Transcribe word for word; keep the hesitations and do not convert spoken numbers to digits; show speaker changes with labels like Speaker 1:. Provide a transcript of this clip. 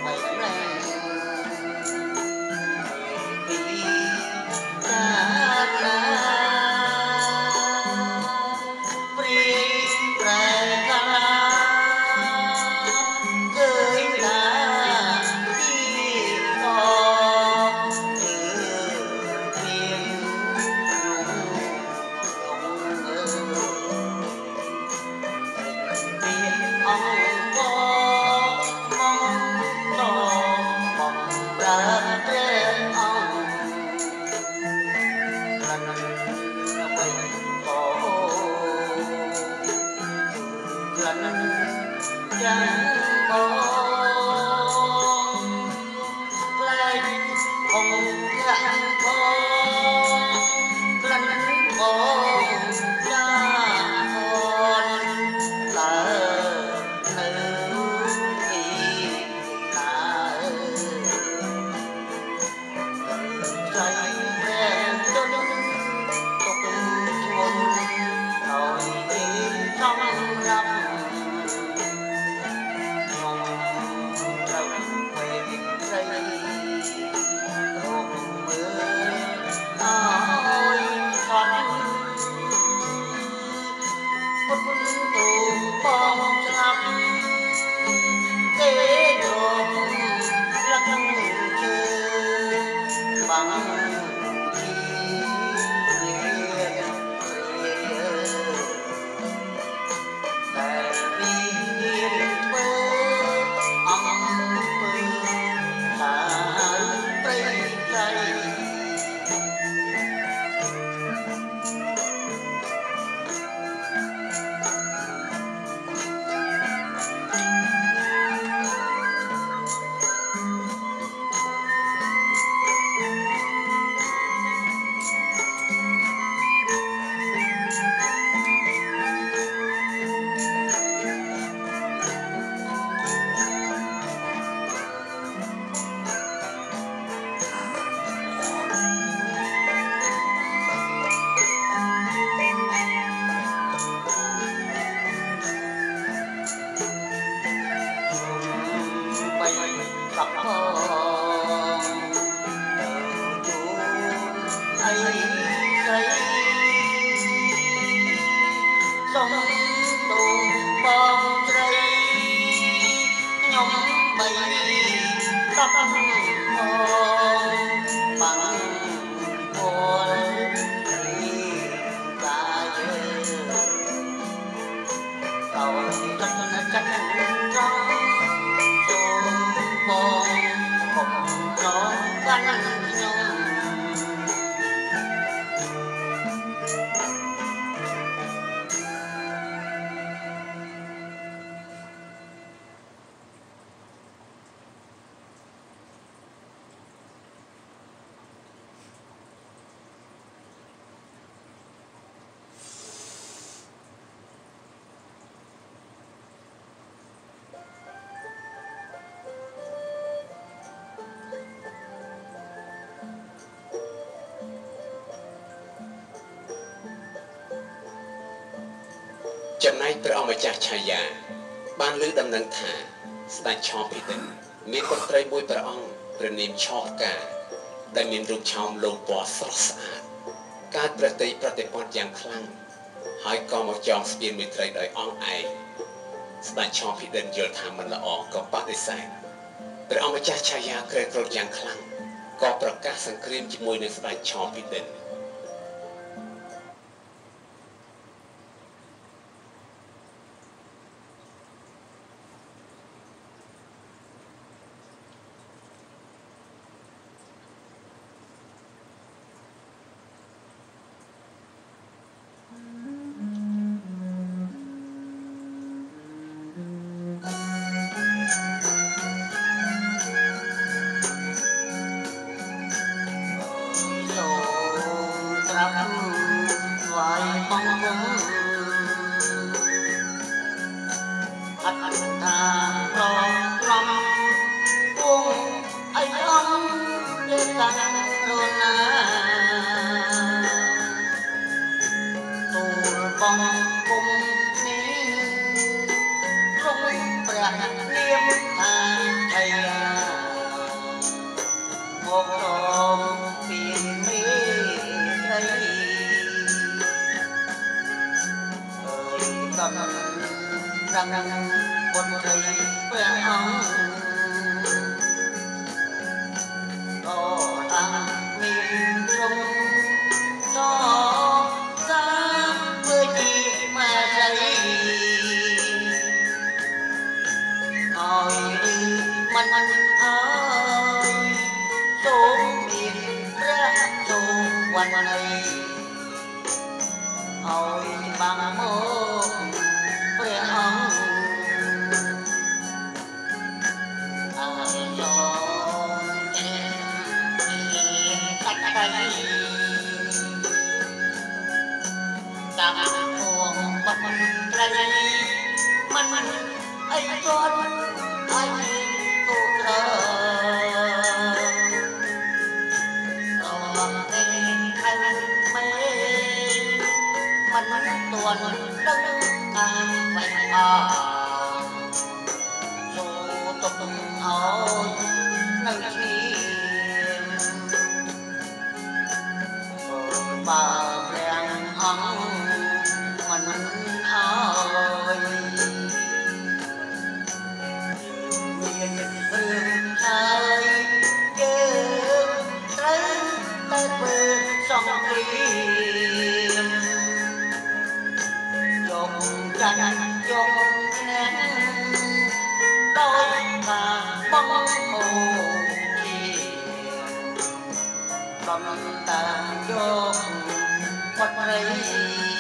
Speaker 1: ចំណែកព្រះអង្គម្ចាស់ឆាយាបានលើកដំណឹងថាស្ដេចឆោភីតិនមានបុត្រីមួយព្រះអង្គព្រះនាមឆោផ្កាដែលមានរូបឆោមលោមពណ៌ស្រស់ស្អាតកើតប្រតិប្រតិបត្តិយ៉ាងខ្លាំងហើយក៏មកចងស្ពានមេត្រីដោយអង្គឯងស្ដេចឆោភីតិនយល់ថាមិនល្អក៏បដិសេធព្រះអង្គម្ចាស់ឆាយាក្រេតក្រោធយ៉ាងខ្លាំងក៏ប្រកាសសង្គ្រាមជាមួយនឹងស្ដេចឆោភីតិន
Speaker 2: mình ơi xuống biển ra xuống quanh này ôi bằng mộtព្រះអង្គអើយចូលជាកាច់កាច់តាមពួងបាត់ត្រីមិនអីគាត់អីគូក្ររងទេខាងមេមិនទួនដឹងតាមមិនអចូលទុកអោយនៅឈៀងបើព្រះអង្គមិនអើយមានរឿងហើយយើងត្រូវតែធ្វើសង្គ្រាមយកចាញ់យកឈ្នះដោយការបងហូជាដំតាមយកបាត់ព្រៃ